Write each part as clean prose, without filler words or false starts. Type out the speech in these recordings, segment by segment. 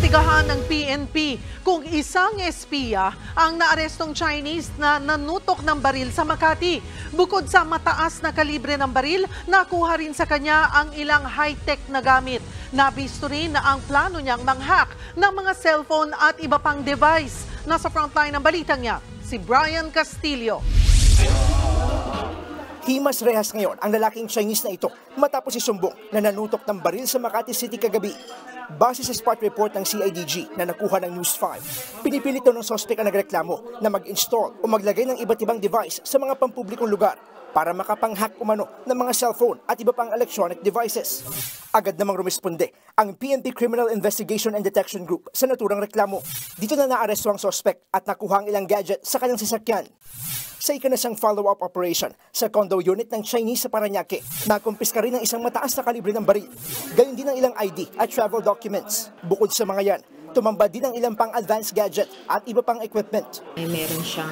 Iniimbestigahan ng PNP kung isang espiya ang naarestong Chinese na nanutok ng baril sa Makati. Bukod sa mataas na kalibre ng baril, nakuha rin sa kanya ang ilang high-tech na gamit. Nabisto rin na ang plano niyang manghack ng mga cellphone at iba pang device. Nasa frontline ng balitang niya, si Brian Castillo. Himas rehas ngayon ang lalaking Chinese na ito matapos isumbong na nanutok ng baril sa Makati City kagabi. Base sa spot report ng CIDG na nakuha ng News 5, pinipilit daw ng sospek ang nagreklamo na mag-install o maglagay ng iba't ibang device sa mga pampublikong lugar para makapang-hack umano ng mga cellphone at iba pang electronic devices. Agad namang rumisponde ang PNP Criminal Investigation and Detection Group sa naturang reklamo. Dito na naaresto ang sospek at nakuha ang ilang gadget sa kanyang sasakyan. Sa ikanasang follow-up operation sa condo unit ng Chinese sa Parañaque, nakumpiska rin ng isang mataas na kalibre ng baril. Gayon din ang ilang ID at travel documents. Bukod sa mga yan, tumambad din ang ilang pang advanced gadget at iba pang equipment. Meron siyang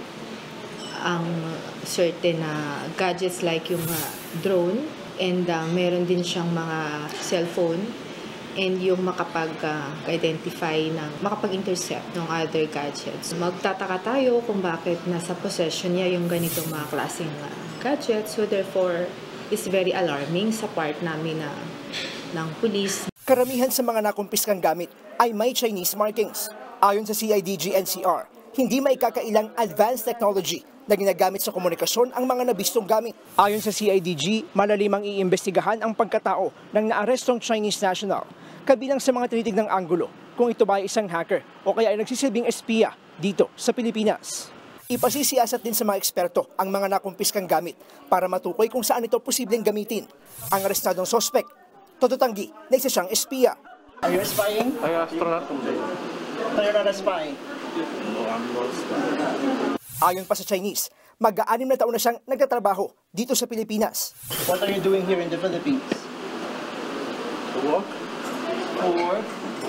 ang certain gadgets like yung drone, and meron din siyang mga cellphone and yung makapag-identify makapag-intercept ng other gadgets. Magtataka tayo kung bakit nasa possession niya yung ganitong mga klaseng gadgets. So therefore, it's very alarming sa part namin ng police. Karamihan sa mga nakumpiskang gamit ay may Chinese markings. Ayon sa CIDG-NCR, hindi may kakailang advanced technology na ginagamit sa komunikasyon ang mga nabistong gamit. Ayon sa CIDG, malalimang iimbestigahan ang pagkatao ng naarestong Chinese national, kabilang sa mga tinitignang anggulo kung ito ba ay isang hacker o kaya ay nagsisilbing espiya dito sa Pilipinas. Ipasisiyasat din sa mga eksperto ang mga nakumpiskang gamit para matukoy kung saan ito posibleng gamitin. Ang arestadong sospek, tototanggi na isa siyang espiya. Are you spying? I'm an astronaut. So you're not a spy? No, I'm not spying. Ayon pa sa Chinese, mag-6 na taon na siyang nagtatrabaho dito sa Pilipinas. What are you doing here in the Philippines? To work? For work?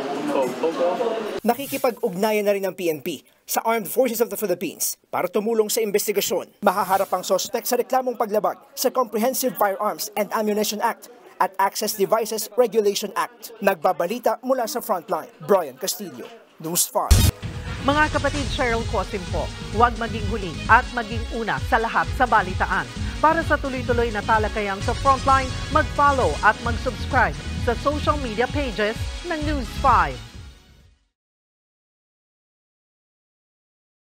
Nakikipag-ugnayan na rin ng PNP sa Armed Forces of the Philippines para tumulong sa investigasyon. Mahaharap ang sospek sa reklamong paglabag sa Comprehensive Firearms and Ammunition Act at Access Devices Regulation Act. Nagbabalita mula sa Frontline, Brian Castillo, News 5. Mga kapatid, Cheryl Cosim po, huwag maging huli at maging una sa lahat sa balitaan. Para sa tuloy-tuloy na talakayan sa Frontline, mag-follow at mag-subscribe sa social media pages ng News 5.